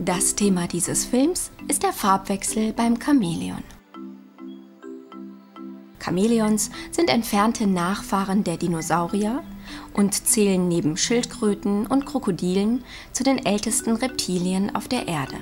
Das Thema dieses Films ist der Farbwechsel beim Chamäleon. Chamäleons sind entfernte Nachfahren der Dinosaurier und zählen neben Schildkröten und Krokodilen zu den ältesten Reptilien auf der Erde.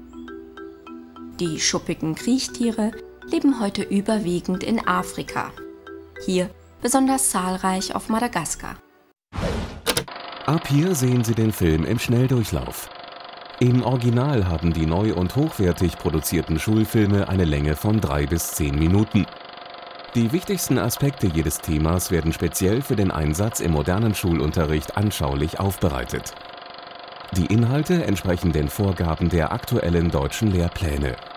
Die schuppigen Kriechtiere leben heute überwiegend in Afrika, hier besonders zahlreich auf Madagaskar. Ab hier sehen Sie den Film im Schnelldurchlauf. Im Original haben die neu und hochwertig produzierten Schulfilme eine Länge von 3 bis 10 Minuten. Die wichtigsten Aspekte jedes Themas werden speziell für den Einsatz im modernen Schulunterricht anschaulich aufbereitet. Die Inhalte entsprechen den Vorgaben der aktuellen deutschen Lehrpläne.